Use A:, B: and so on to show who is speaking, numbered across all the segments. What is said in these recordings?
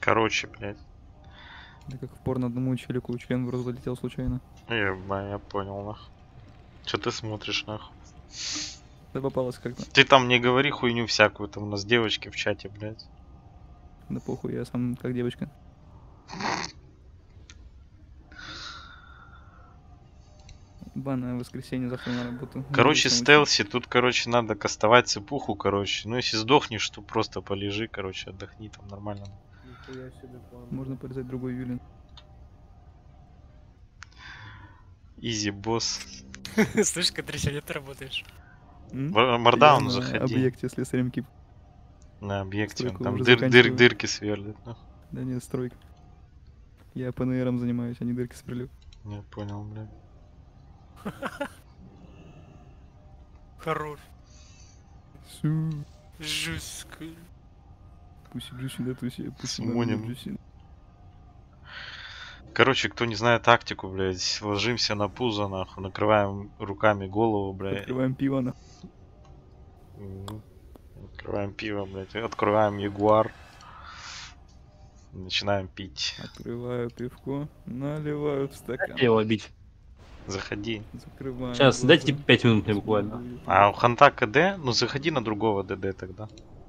A: Короче, блядь.
B: Да как в порно одному челику член в рот залетел случайно.
A: Я понял, нахуй. Че ты смотришь, нахуй?
B: Да попалось как-то.
A: Ты там не говори хуйню всякую, там у нас девочки в чате, блядь.
B: Да похуй, я сам как девочка. Банное воскресенье, завтра на работу.
A: Короче, стелси, тут, короче, надо кастовать цепуху, короче. Ну, если сдохнешь, то просто полежи, короче, отдохни там нормально.
B: Можно порезать другой Юлин.
A: Изи, босс.
C: Слышь, когда сегодня ты работаешь?
A: Мардаун, заходи.
B: На объекте слесарем кип.
A: На объекте, он
B: Стройку
A: там
B: уже заканчиваю.
A: дырки сверлит. Ну.
B: Да нет, стройка. Я ПНРом занимаюсь, а не дырки сверлю.
A: Не понял, бля.
C: Хорош.
B: Су.
C: Жестко.
B: Пусть джуси, да туси, пусть
A: Смоним.
B: джуси.
A: Короче, кто не знает тактику, блядь, ложимся на пузо, нахуй, накрываем руками голову, блядь.
B: Открываем пиво, на.
A: Открываем пиво, блядь, открываем ягуар. Начинаем пить.
B: Открываю пивко, наливаю в стакан.
D: Его бить.
A: Заходи.
B: Закрываю.
D: Сейчас,
B: глаза.
D: дайте 5 минут мне буквально.
A: А у Ханта КД? Ну заходи на другого ДД тогда.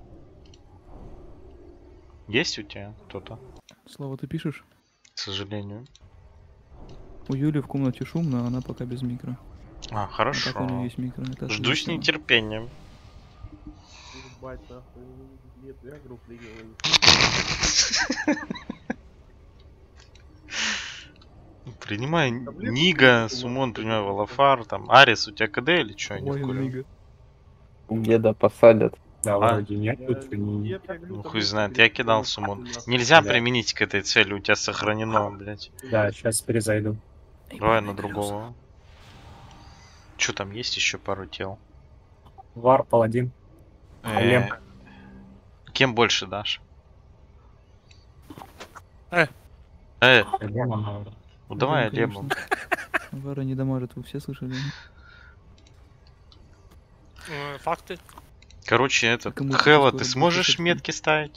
A: Есть у тебя кто-то?
B: Слава, ты пишешь?
A: К сожалению.
B: У Юли в комнате шумно, а она пока без микро.
A: А,
B: А
A: хорошо.
B: так у нее есть микро. Это
A: Жду с
B: отлично.
A: нетерпением.
E: Ебать, нахуй, нет, я игру принял.
A: Принимай Нига, Сумон, принимай Валафар, там, Арис, у тебя КД или что?
B: Ой, Нига.
F: Деда посадят.
D: Да,
A: А?
D: вроде нет. тут не-
A: Ну хуй знает, я кидал Сумон. Нельзя применить к этой цели, у тебя сохранено, блять.
D: Да, сейчас перезайду.
A: Давай на другого. Че там есть еще пару тел?
D: Вар, паладин. Лем.
A: Кем больше дашь?
C: Э.
D: Лема, наверное.
A: Ну давай
B: Конечно.
A: Лему.
B: Вара не дамажит, вы все слышали?
C: Факты.
A: Короче, этот,
B: Кому-то
A: Хэлла,
B: скоро
A: ты
B: будет
A: сможешь
B: писать.
A: метки ставить?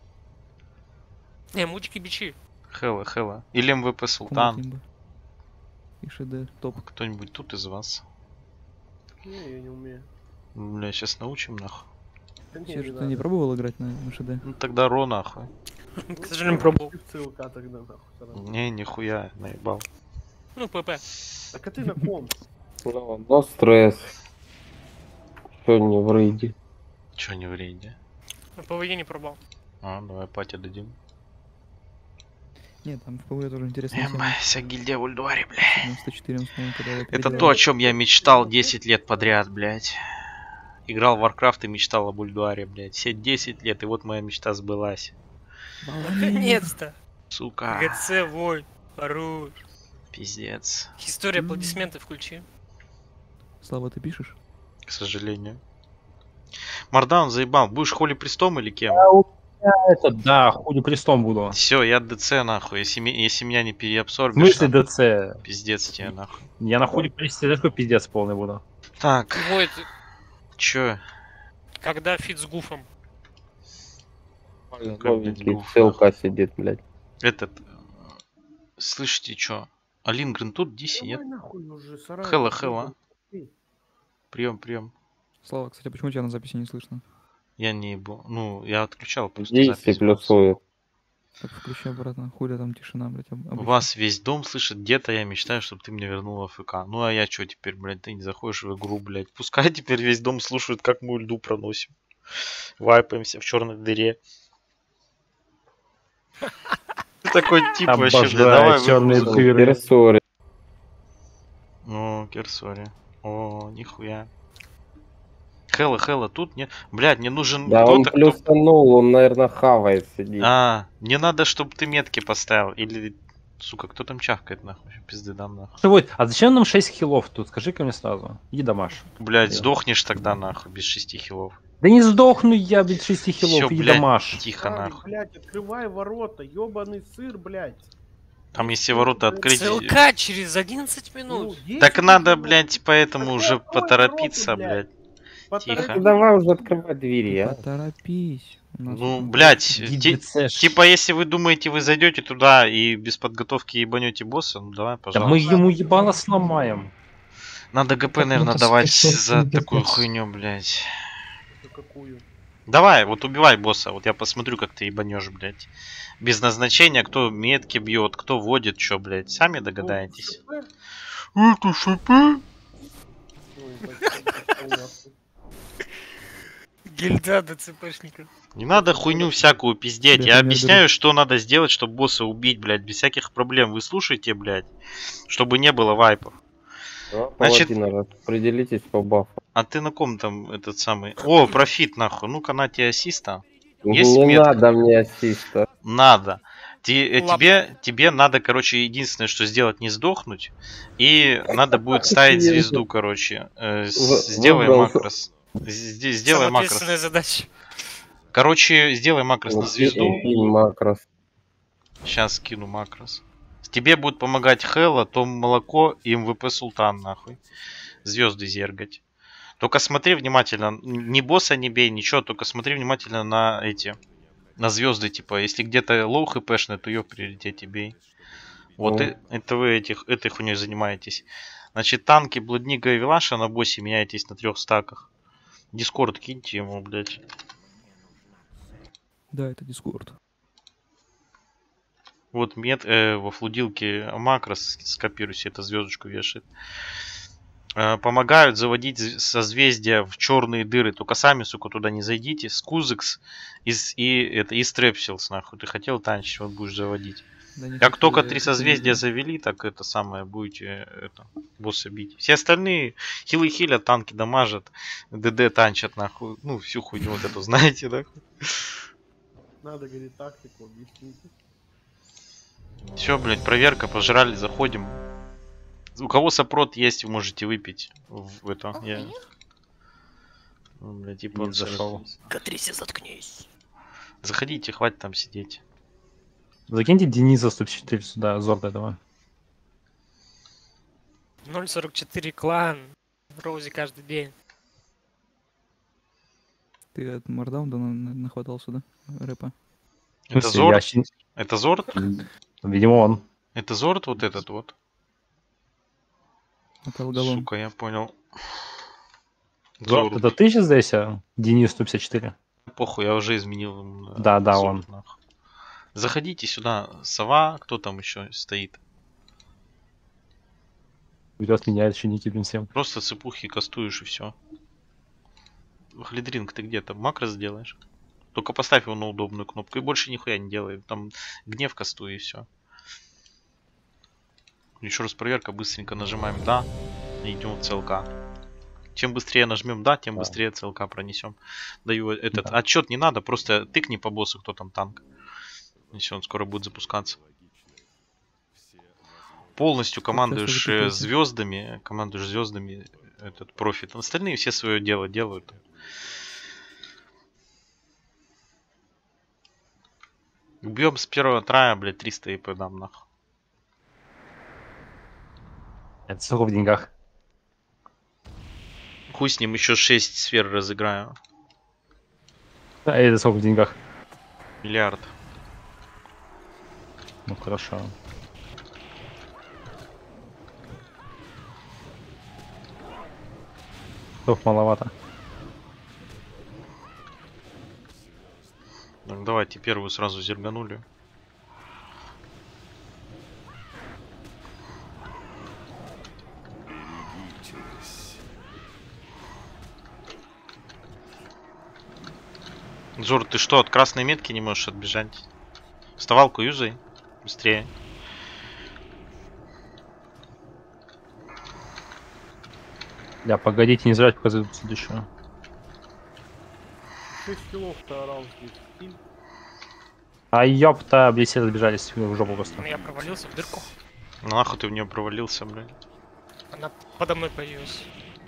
C: Не, мучки бичи.
A: Хэлла. Или МВП Султан.
B: Комнатимба. И ШД, топ.
A: Кто-нибудь тут из вас?
E: Не, я не умею.
A: Бля, сейчас научим нахуй.
E: Да не,
B: Серж, ты
E: надо.
B: не пробовал играть на ШД?
A: Ну тогда Ро нахуй.
C: К сожалению, пробовал.
E: В ЦЛК тогда, нахуй. сразу.
A: Не, нихуя, наебал.
C: Ну, ПП.
E: Так а ты на ком?
F: Ну, но стресс. Сегодня в рейде.
A: Чё не в рейде?
C: По воде не пробовал.
A: А, давай пати дадим.
B: Нет, там в ПВ тоже интересная тема.
A: Вся гильдия в Ульдуаре, бля.
B: 94 вспомнил, когда я
A: Это
B: переделал.
A: то, о чем я мечтал 10 лет подряд, блядь. Играл в Warcraft и мечтал об Ульдуаре, блядь. Все 10 лет, и вот моя мечта сбылась.
C: Наконец-то.
A: Сука.
C: ГЦ, вой. Хорош.
A: Пиздец.
C: История, аплодисменты включи.
B: Слава, ты пишешь?
A: К сожалению. Мардаун заебал. Будешь Холи Престом или кем?
D: Это, да, хули престом буду.
A: Все, я ДЦ нахуй. Если меня не
D: В
A: переабсорбишь,
D: смысле
A: там,
D: ДЦ?
A: пиздец тебе нахуй.
D: Я на хули престе такой пиздец полный буду.
A: Так,
C: Вой,
A: чё?
C: когда фит с гуфом?
F: Новенький
A: гуф,
F: в ЦЛК сидит, блядь.
A: Этот... Слышите, чё? А Лингрен тут, Диси, нет?
E: Давай нахуй уже, сарай.
A: Хэлла. Прием.
B: Слава, кстати, почему тебя на записи не слышно?
A: Я не ебу. Ну, я отключал просто
F: Диси
A: запись.
F: плюсует.
B: Так, включи обратно. Хуля там тишина, блядь,
A: У
B: обычно.
A: вас весь дом слышит, где-то я мечтаю, чтобы ты мне вернул АФК. Ну а я чё теперь, блядь, ты не заходишь в игру, блядь. Пускай теперь весь дом слушает, как мы льду проносим. Вайпаемся в черной дыре. Ты такой тип вообще, блядь, давай
D: черные
A: выгрузку.
D: дыры.
F: Пересори.
A: Ну, Керсори. О, нихуя. Хэлла, тут нет. Блядь, мне нужен
F: Да, он
A: кто-то, кто...
F: плюсанул, он, наверное, хавает сидит.
A: Мне надо, чтобы ты метки поставил. Или, сука, кто там чавкает, нахуй? Пизды дам, нахуй.
D: Что будет? А зачем нам 6 хилов тут? Скажи-ка мне сразу. Иди домаш.
A: Блядь,
D: Я.
A: сдохнешь тогда, нахуй, без 6 хилов.
D: Да не сдохну я без 6
A: Всё,
D: хилов, иди
A: блядь,
D: домаш.
A: тихо,
E: Сарай,
A: нахуй.
E: блядь, открывай ворота, ёбаный сыр, блядь.
A: Там если ворота открыть...
C: ЦЛК через 11 минут.
A: Так надо, блядь, поэтому уже
E: Открой
A: поторопиться,
E: ворота, блядь.
A: блядь.
E: Поторопись.
A: Тихо.
F: Ну, давай уже открывай двери, а.
B: Поторопись.
A: Ну, блядь,
D: Гидицеш.
A: типа, если вы думаете, вы зайдете туда и без подготовки ебанете босса, ну давай,
D: Да
A: пожалуйста.
D: мы ему ебало сломаем.
A: Надо ГП,
D: Как
A: наверное,
D: много
A: давать
D: спецов
A: за
D: не
A: такую
D: дадешь.
A: хуйню, блядь.
E: За какую?
A: Давай, вот убивай босса, вот я посмотрю, как ты ебанешь, блядь. Без назначения, кто метки бьет, кто водит, чё, блядь, сами догадаетесь.
E: Ну,
A: Это ШП?
E: Ой, понятно.
C: Гильда ДЦПшников.
A: Не надо хуйню всякую пиздеть.
B: Тебе
A: Я
B: пример
A: объясняю, что надо сделать, чтобы босса убить, блядь, без всяких проблем. Вы слушаете, блядь, чтобы не было вайпов.
F: Два
A: Значит-
F: паладина, распределитесь по бафу.
A: А ты на ком там этот самый? О, профит, нахуй. Ну-ка, на тебе ассиста. Есть
F: Не
A: метка?
F: надо мне ассиста.
A: Надо.
C: Лап.
A: Тебе надо, короче, единственное, что сделать, не сдохнуть. И надо будет ставить звезду, короче. Сделай
F: Выбрал.
A: макрос. Сделай
C: Самая
A: макрос.
C: ответственная задача.
A: Короче, сделай макрос на звезду.
F: Кинь макрос.
A: Сейчас скину макрос. Тебе будет помогать Хэлла, Том Молоко и МВП Султан, нахуй. Звезды зергать. Только смотри внимательно. Ни босса не бей, ничего. Только смотри внимательно на эти. На звезды, типа. Если где-то лоу хпшный, то ее в приоритете бей. Вот
F: Ну.
A: это вы этой хуйней занимаетесь. Значит, танки Блудника и Вилаша на боссе меняетесь на 3 стаках. Дискорд киньте ему, блядь.
B: Да, это Дискорд.
A: Вот во флудилке макрос скопируй себе, это звездочку вешает. Помогают заводить созвездия в черные дыры. Только сами, сука, туда не зайдите. Скузекс и Стрепсилс, нахуй. Ты хотел танчить, вот будешь заводить.
B: Да не
A: Как
B: хочу,
A: только
B: я
A: 3
B: это
A: созвездия
B: не
A: завели, так это самое, будете босса бить. Все остальные хилы хилят, танки дамажат, ДД танчат, нахуй. Ну, всю хуйню вот эту знаете, да?
E: Надо, говорит, тактику объяснить.
A: Все, блядь, проверка, пожрали, заходим. У кого сопрот есть, вы можете выпить в это. Я... Ну, блядь, типа
D: Не зашел.
C: Катриси, заткнись.
A: Заходите, хватит там сидеть.
D: Закиньте Дениса 104 сюда, Зорд этого.
C: 0.44 клан. Роузи каждый день.
B: Ты от Мардаунда нахватался, да? Рэпа.
A: Это
D: В смысле,
A: Зорд?
D: я щи-
A: Это Зорд?
D: Видимо, он.
A: Это Зорд вот этот вот?
B: Это Алгалон.
A: Сука, я понял.
D: Зорд, это ты сейчас здесь, а? Денис 154?
A: Похуй, я уже изменил.
D: Да, да,
A: Зорд, нахуй. Заходите сюда. Сова, кто там еще стоит?
D: Вперед меняет ученики, блин, всем.
A: Просто цепухи кастуешь и все. Глидринг, ты где-то макрос сделаешь? Только поставь его на удобную кнопку и больше нихуя не делай. Там гнев кастуй и все. Еще раз проверка, быстренько нажимаем да и идем в ЦЛК. Чем быстрее нажмем да, тем
D: Да.
A: быстрее ЦЛК пронесем. Даю этот
D: Да.
A: отчет, не надо, просто тыкни по боссу, кто там танк. И все, он скоро будет запускаться. Полностью командуешь
B: запутался.
A: звездами этот профит. Остальные все свое дело делают. Убьем с первого трая, блядь, 300 ИП дам нахуй.
D: Это сколько в деньгах?
A: Хуй с ним, еще 6 сфер разыграю.
D: А это сколько в деньгах?
A: Миллиард.
D: Ну хорошо. Топ маловато.
A: Так, давайте первую сразу зерганули. Зор, ты что, от красной метки не можешь отбежать? Вставалку юзай. Быстрее.
D: Да, погодите, не зря показывают следующую.
E: 6 килов-то орал здесь. Кинь.
D: А ёпта, блин, все разбежались в жопу просто.
C: Ну, я провалился в дырку.
A: Ну, нахуй ты в нее провалился, блядь.
C: Она подо мной появилась.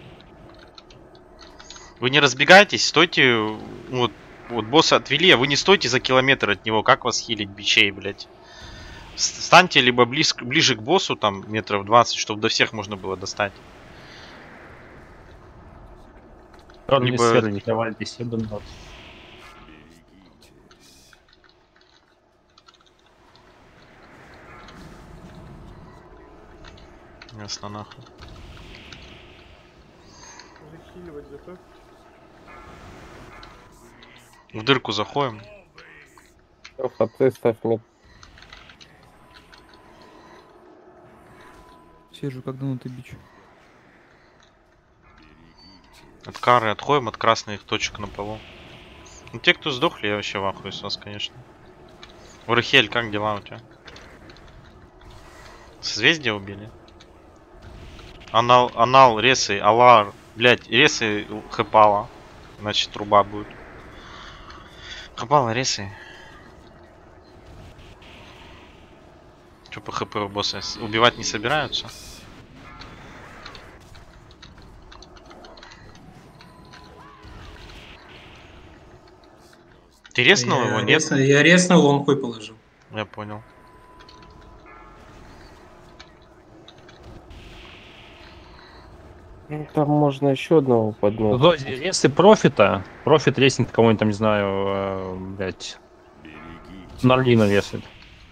A: Вы не разбегайтесь, стойте. Вот босса отвели, а вы не стойте за километр от него. Как вас хилить бичей, блядь? Станьте либо ближе к боссу, там, метров 20, чтобы до всех можно было достать.
D: Ладно,
A: Либо-
D: сферы не давайте, ебаный рот.
A: Ясно, нахуй.
E: Захиливать готов.
A: В дырку заходим.
F: Ты ставь мне.
B: Сижу, как данутый бич.
A: От кары отходим, от красных точек на полу. Ну, те, кто сдохли, я вообще в ахуе с вас, конечно. Урахель, как дела у тебя? Созвездие убили? Анал, ресы, алар. Блять, ресы хэпала. Значит, труба будет. Хэпала, ресы. Че по хп у босса? Убивать не собираются? Ты резнул его, нет?
G: Я резнул, он хуй положил.
A: Я понял.
F: Ну, там можно еще одного поднять.
D: Если профита, профит резнит кого-нибудь там, не знаю, блять, Нарлина весит.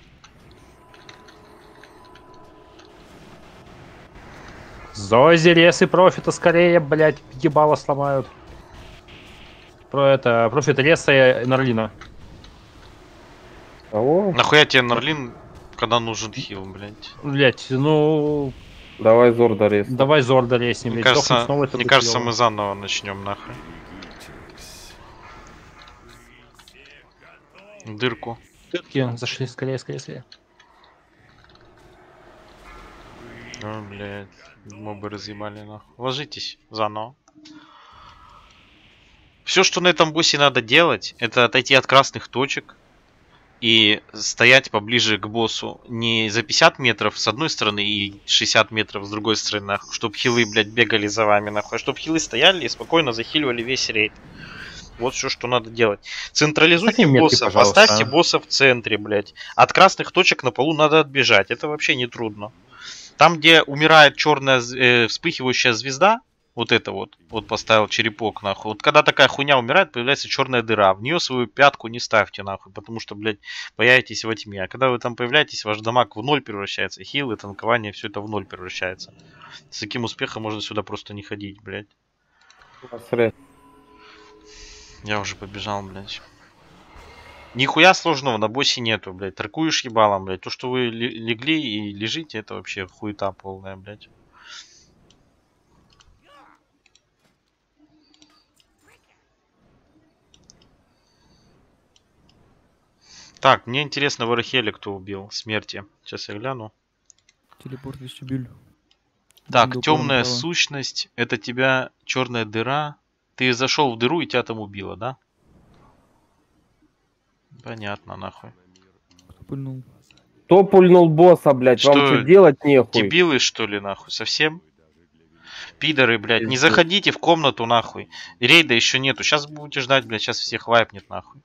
D: Зози, ресы профита скорее, блять, ебало сломают. Профит реса и Нарлина.
F: Кого?
A: Нахуя тебе Нарлин, когда нужен хил, блять?
D: Блять, ну...
F: Давай Зорда рез.
D: Давай Зорда резнем,
A: Мне
D: блядь,
A: кажется,
D: сдохнуть снова, это
A: мне
D: будет
A: кажется,
D: клёво.
A: мы заново начнем нахуй. Дырку.
D: Тырки зашли, скорее, скорее, скорее.
A: О, блядь, мобы разъебали нахуй. Ложитесь заново. Все, что на этом боссе надо делать, это отойти от красных точек и стоять поближе к боссу. Не за 50 метров с одной стороны и 60 метров с другой стороны, нахуй. Чтоб хилы, блядь, бегали за вами, нахуй. А чтоб хилы стояли и спокойно захиливали весь рейд. Вот все, что надо делать. Централизуйте
D: Такие метки,
A: босса,
D: пожалуйста,
A: поставьте
D: а.
A: босса в центре, блядь. От красных точек на полу надо отбежать. Это вообще не трудно. Там, где умирает черная вспыхивающая звезда, вот это вот поставил черепок, нахуй. Вот когда такая хуйня умирает, появляется черная дыра. В нее свою пятку не ставьте, нахуй, потому что, блядь, появитесь во тьме. А когда вы там появляетесь, ваш дамаг в ноль превращается. Хилы, танкование, все это в ноль превращается. С таким успехом можно сюда просто не ходить, блядь. Я уже побежал, блядь. Нихуя сложного на боссе нету, блядь. Торкуешь ебалом, блядь. То, что вы легли и лежите, это вообще хуета полная, блядь. Так, мне интересно, в Арахеле кто убил? Смерти. Сейчас я гляну.
B: Телепорт вестибюль.
A: Так,
B: Сундук
A: темная
B: вон,
A: сущность. Это тебя черная дыра. Ты зашел в дыру и тебя там убило, да? Понятно, нахуй.
B: Кто пульнул?
F: Кто пульнул босса, блядь? Вам
A: Что,
F: что делать нехуй?
A: Дебилы, что ли, нахуй? Совсем? Пидоры, блядь. Не заходите в комнату, нахуй. Рейда еще нету. Сейчас будете ждать, блядь. Сейчас всех вайпнет, нахуй.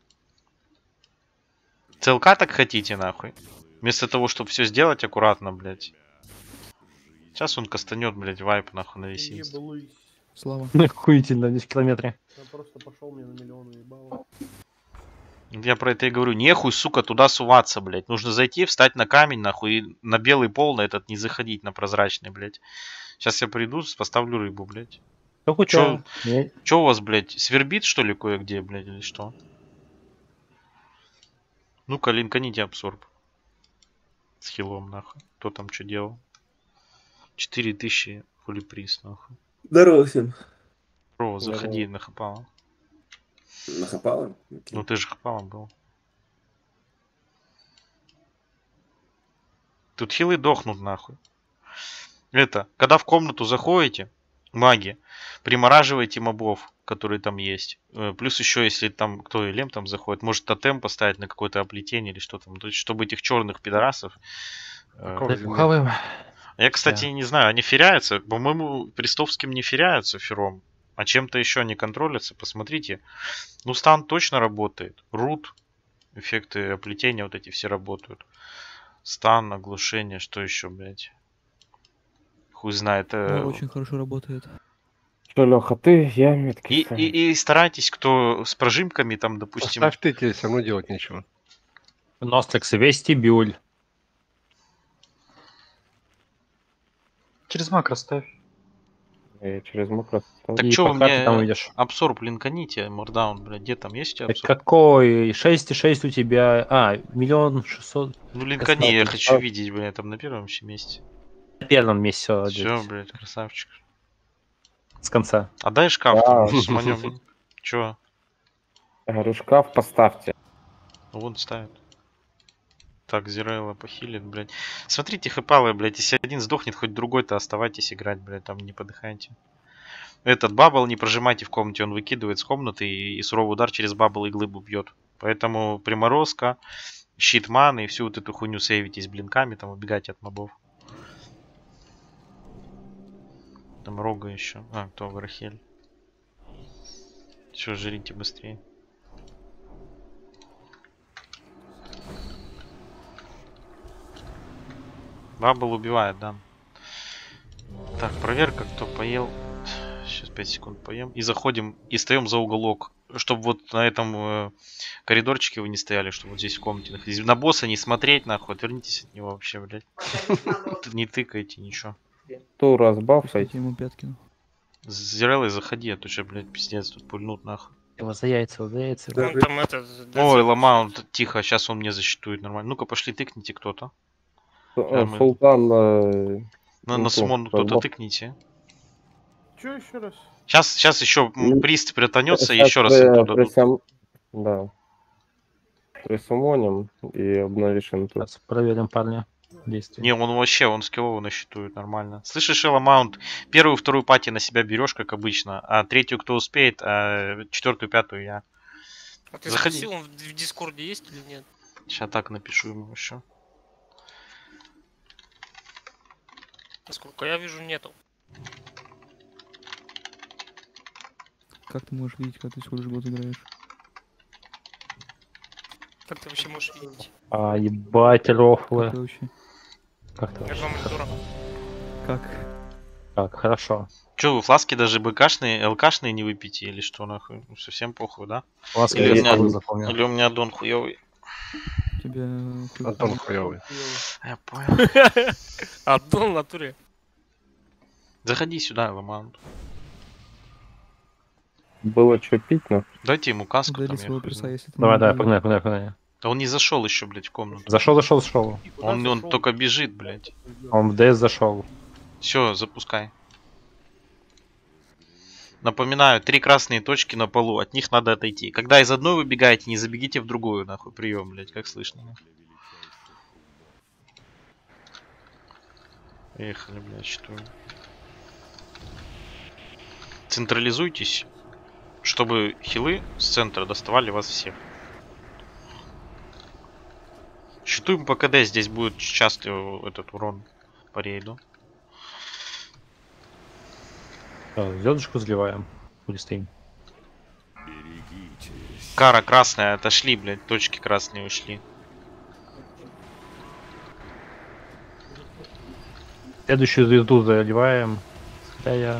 A: ЦЛК так хотите, нахуй? Вместо того, чтобы все сделать аккуратно, блядь. Сейчас он кастанет, блядь, вайп, нахуй, на весь инст.
E: Ебалуй.
B: Слава.
D: Охуительно, 10 километров.
E: Я просто пошел мне на миллион ебало.
A: Я про это и говорю. Нехуй, сука, туда суваться, блядь. Нужно зайти, встать на камень, нахуй, и на белый пол на этот не заходить, на прозрачный, блядь. Сейчас я приду, поставлю рыбу, блядь.
D: Как у
A: Чё?
D: тебя?
A: Чё у вас, блядь, свербит, что ли, кое-где, блядь, или что? Ну-ка, линканите абсорб. С хилом, нахуй. Кто там что делал? 4000 фулиприз, нахуй.
H: Здорово всем.
A: Про, заходи на хапала.
H: Нахапало? Окей.
A: Ну ты же хапалом был. Тут хилы дохнут, нахуй. Это, когда в комнату заходите, маги, примораживайте мобов, которые там есть. Плюс еще, если там кто Элем там заходит, может тотем поставить на какое-то оплетение или что там. То есть, чтобы этих черных пидорасов... Я, кстати, не знаю, они феряются. По-моему, Престовским не феряются фером. А чем-то еще они контролятся. Посмотрите. Ну, стан точно работает. Рут, эффекты оплетения вот эти все работают. Стан, оглушение, что еще, блядь. Хуй знает.
B: Очень хорошо работает.
F: Что, Леха, ты? Я метки.
A: И старайтесь, кто с прожимками, там, допустим...
I: Поставь ты, тебе все равно делать нечего.
D: Нострикс, вестибюль.
J: Через макро ставь.
F: Я через макро.
A: Так
D: И
A: чё
D: по
A: вы
D: карте
A: мне
D: там увидишь.
A: абсорб линканите, мордаун, блядь, где там есть у тебя
D: Так
A: абсорб?
D: какой? 6,6 у тебя. А, 1 600 000.
A: Ну линкани, я
D: Косматик.
A: хочу видеть, блядь, там на первом вообще месте.
D: На первом месте всё,
A: Все,
D: блядь,
A: блядь, красавчик.
D: с конца.
A: А дай шкаф
F: Да.
A: там, шманем. Чё?
F: Я говорю, шкаф поставьте.
A: Ну, вон ставят. Так, Зирелла похилит, блядь. Смотрите, хэпалы, блядь, если один сдохнет, хоть другой-то оставайтесь играть, блядь, там не подыхайте. Этот бабл не прожимайте в комнате, он выкидывает с комнаты и суровый удар через бабл и глыбу бьет. Поэтому приморозка, щит маны и всю вот эту хуйню сейвитесь блинками, там убегайте от мобов. Там рога еще. А, кто Варахель. Все, жрите быстрее. Бабл убивает, да. Так, проверка, кто поел. Сейчас 5 секунд поем. И заходим, и стоим за уголок. Чтобы вот на этом коридорчике вы не стояли, чтобы вот здесь в комнате находились. На босса не смотреть, нахуй. Отвернитесь от него вообще, блядь. Не тыкайте, ничего.
F: Ту разбафайте.
B: Кстати, ему пяткину.
A: С Зиреллой заходи, а то что, блядь, пиздец, тут пульнут нахуй.
D: Его за яйца, за яйца.
C: Он там это...
A: Ой, ломаунт, тихо, сейчас он мне защитует нормально. Ну-ка, пошли, тыкните кто-то. мы-
F: Султан.
A: На
F: Ну,
A: Сумон
F: кто,
A: кто-то
F: бог.
A: тыкните.
E: Чё еще раз?
A: Сейчас еще
F: Ну,
A: прист притонется и
F: Сейчас
A: еще раз им туда дадут.
F: Да. Присумоним и обновишь инту.
D: Сейчас проверим парня. Действия.
A: Не, он вообще, он скиллово насчитывает нормально. Слышишь, Элла Маунт, первую, вторую пати на себя берешь, как обычно, а третью кто успеет, а четвертую, пятую я.
C: А ты
A: Заходи.
C: спросил, он в Дискорде есть или нет?
A: Сейчас так напишу ему еще.
C: Насколько я вижу, нету.
B: Как ты можешь видеть, когда ты всего лишь год играешь?
C: Как ты вообще можешь видеть?
D: А, ебать, рофлы.
B: Как ты вообще?
D: Как то
C: Я два монитора.
B: Как?
D: Так, хорошо.
A: Че, вы фласки даже БКшные, ЛКшные не выпьете или что нахуй? Ну, совсем похуй, да?
D: Ласка,
A: Или
D: я
A: у меня-
D: сразу запомнил.
A: Или у меня дон хуёвый?
B: У тебя... хуй-
I: Антон хуёвый.
A: Я понял.
C: Отдал в натуре.
A: Заходи сюда, Элла Маунт.
F: Было что пить, но
A: Дайте ему каску
B: Удали
A: там, я
B: своего
A: хуй
B: перса,
A: знаю.
B: если ты
D: Давай,
B: не
D: давай,
B: удалил.
D: погнали.
A: Да он не зашел еще, блядь, в комнату.
D: Зашел.
A: Он только бежит, блядь.
D: Он в ДС зашел.
A: Все, запускай. Напоминаю, 3 красные точки на полу, от них надо отойти. Когда из одной выбегаете, не забегите в другую, нахуй, прием, блядь, как слышно. Нахуй. Ехали, блядь, что? Централизуйтесь, чтобы хилы с центра доставали вас всех. Считаем по КД, здесь будет часто этот урон по рейду.
D: Звездочку заливаем. Или стоим.
A: Кара красная, отошли, блядь, точки красные ушли.
D: Следующую звезду заливаем. Хотя я...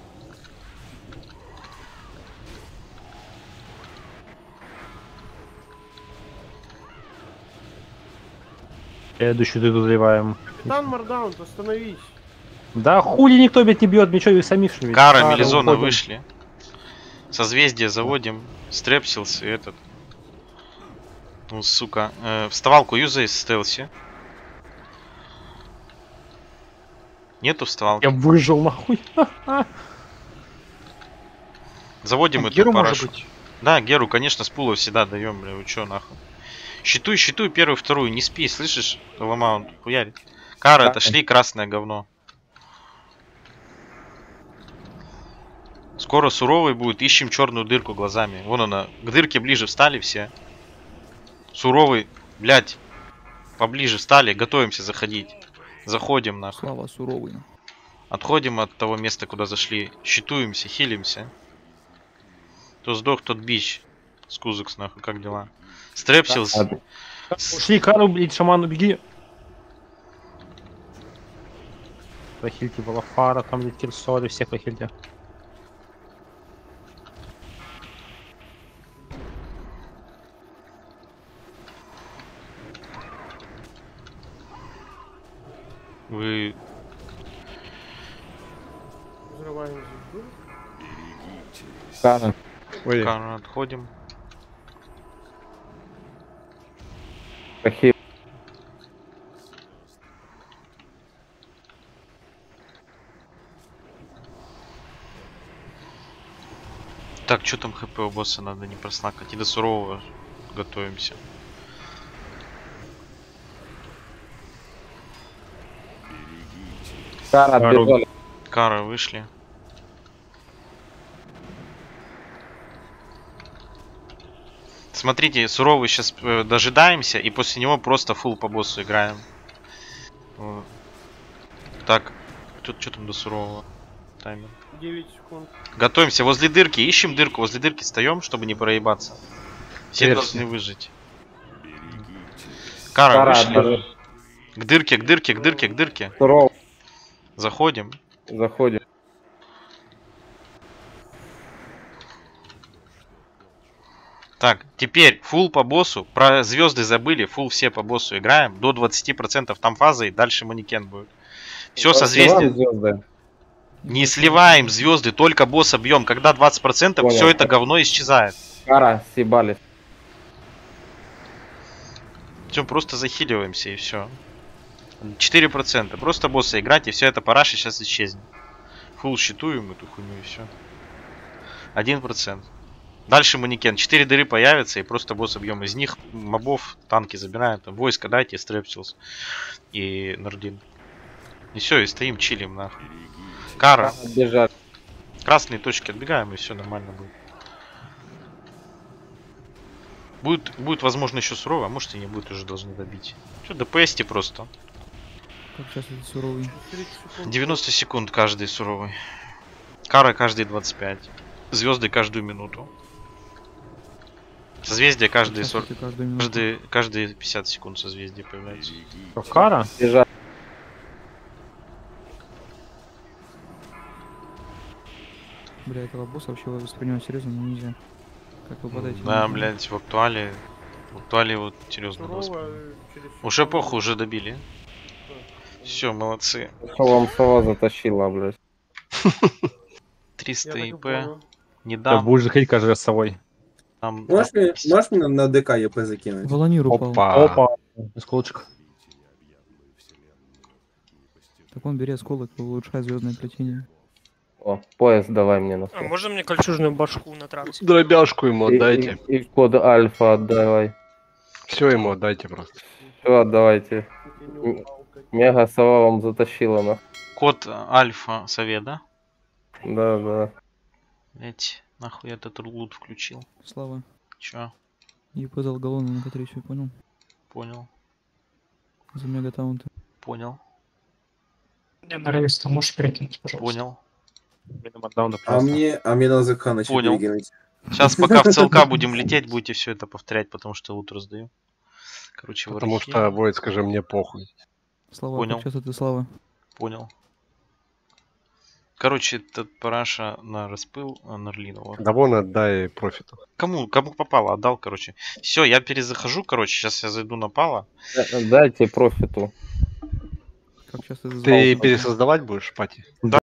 D: Следующую звезду заливаем.
E: Капитан Мардаун, остановись.
D: Да хули никто, блядь, не бьет, ничего и самих что ли?
A: Кара,
D: Кара,
A: Мелизона
D: уходим.
A: вышли. Созвездие заводим. Стрепсилс и этот. Ну, сука. Вставалку юзай в стелсе. Нету вставалки.
D: Я выжил нахуй.
A: Заводим
J: А
A: эту
J: Геру, может
A: парашу.
J: быть?
A: Да, Геру, конечно, с пула всегда даем, бля, вы чё нахуй. Щитуй первую, вторую, не спи, слышишь? Ломаунт, хуярит. Кара,
F: Да.
A: отошли, красное говно. Скоро суровый будет, ищем черную дырку глазами. Вон она, к дырке ближе встали все. Суровый, блядь, поближе встали, готовимся заходить. Заходим нахуй.
B: Слава суровый.
A: Отходим от того места, куда зашли. Щитуемся, хилимся. Кто сдох, тот бич. Скузекс, нахуй, как дела? Стрепсилс.
D: Ушли, Кару, блядь, шаману, беги. Прохильте Балафара, там, блядь, Кирсори, всех прохильте.
A: Вы...
E: Закрываем звезду.
F: Кара.
I: Ой,
A: Кара, отходим.
F: Ахилл.
A: Так, что там хп у босса, надо не проснакать. И до сурового готовимся.
F: Кара
D: Кару.
F: отбежали.
A: Кара вышли. Смотрите, суровый сейчас дожидаемся, и после него просто фул по боссу играем. Вот. Так, тут что там до сурового? Таймер.
E: 9 секунд.
A: Готовимся возле дырки, ищем дырку, возле дырки встаем, чтобы не проебаться. Все
I: Версия.
A: должны выжить. Кара,
F: Кара
A: вышли.
F: отбежали.
A: К дырке, к дырке, к дырке, к дырке.
F: Суров.
A: Заходим.
F: Заходим.
A: Так, теперь фул по боссу. Про звезды забыли, фул все по боссу играем. До 20% там фаза, и дальше манекен будет. Все созвездие.
F: Звезды.
A: Не сливаем звезды, только босса бьем. Когда 20%,
F: Понял.
A: все это говно исчезает.
F: Кара, съебались.
A: Все, просто захиливаемся и все. 4%. Просто босса играть, и все это параша сейчас исчезнет. Фул считуем эту хуйню и все. 1%. Дальше манекен. 4 дыры появятся, и просто босса бьем. Из них мобов, танки забираем. Там войска дайте, стрепсилс и Нордин. И все, и стоим, чилим нахуй. Кара.
F: Отбежали.
A: Красные точки отбегаем, и все нормально будет. Будет, возможно, еще сурово, а может и не будет, уже должны добить. Что, ДПСьте просто.
B: Как сейчас это суровый.
E: 30 секунд.
A: 90 секунд каждый суровый. Кара каждые 25. Звезды каждую минуту. Созвездие каждые 40.
B: Участвуйте каждую минуту.
A: Каждые 50 секунд созвездие появляется.
D: Что, Кара?
F: Бежали.
B: Бля, этого босса вообще воспринимать серьезно нельзя. Как выпадать?
A: Да, блядь, в актуале. В актуале вот серьезно было.
E: Сурово через
A: Уже
E: секунду.
A: похуй, уже добили. Все, молодцы.
F: Что вам сова затащила, блядь?
A: 300
E: Я так и
A: ИП.
E: понял.
A: Не
D: Ты
A: дам.
D: будешь заходить каждый раз с собой.
A: Там,
H: Можешь мне на ДК ЕП закинуть?
B: Волонир упал.
I: опа.
D: Опа. Осколочек.
B: Так он бери осколок, улучшай звездное плетение.
F: О, пояс давай мне на
C: А можно мне кольчужную башку на трансе?
I: Дробяшку ему отдайте.
F: И код альфа отдавай.
I: Все ему отдайте просто.
F: Все, отдавайте.
E: Ты не упал, как-
F: Мега сова вам затащила, на.
A: код Альфа Совета.
F: Да, да.
A: Блять, нахуй я этот лут включил.
B: Слава.
A: Чё?
B: И подал галлоны на К3, понял?
A: Понял.
B: За мегатаунты.
A: Понял.
G: Мне нравится, можешь перекинуть, пожалуйста.
A: Понял.
H: А мне на ЗК начать
A: Понял.
H: перекинуть.
A: Сейчас пока в ЦЛК будем лететь, будете все это повторять, потому что лут раздаю. Короче,
I: Потому
A: варахи.
I: что, Войт, скажи, мне похуй.
B: Слава,
A: Понял.
B: как часто ты Слава?
A: Понял. Короче, этот параша на распыл Нарлина. Вот.
I: Да вон отдай профиту.
A: Кому попало, отдал, короче. Все, я перезахожу, короче, сейчас я зайду на пала.
F: Дайте профиту.
B: Как часто ты
I: Ты пересоздавать будешь, пати?